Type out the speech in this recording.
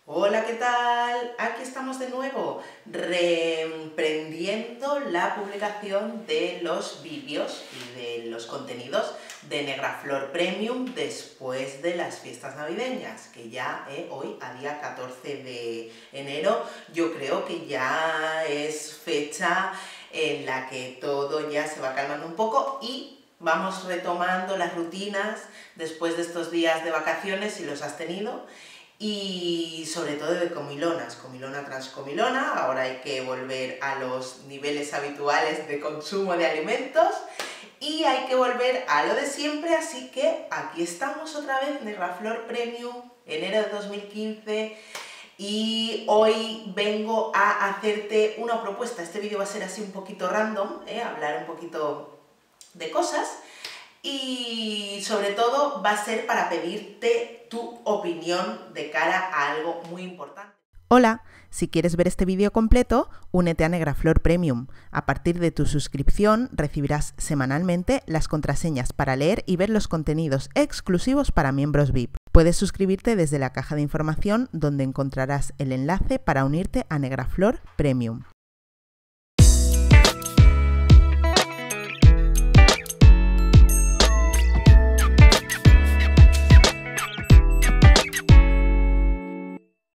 Hola, ¿qué tal? Aquí estamos de nuevo, reemprendiendo la publicación de los vídeos y de los contenidos de Negraflor Premium después de las fiestas navideñas, que ya hoy, a día 14 de enero, yo creo que ya es fecha en la que todo ya se va calmando un poco y vamos retomando las rutinas después de estos días de vacaciones, si los has tenido, y sobre todo de comilonas, comilona tras comilona. Ahora hay que volver a los niveles habituales de consumo de alimentos y hay que volver a lo de siempre, así que aquí estamos otra vez, Negraflor Premium, enero de 2015, y hoy vengo a hacerte una propuesta. Este vídeo va a ser así un poquito random, hablar un poquito de cosas, y sobre todo va a ser para pedirte tu opinión de cara a algo muy importante. Hola, si quieres ver este vídeo completo, únete a Negraflor Premium. A partir de tu suscripción recibirás semanalmente las contraseñas para leer y ver los contenidos exclusivos para miembros VIP. Puedes suscribirte desde la caja de información donde encontrarás el enlace para unirte a Negraflor Premium.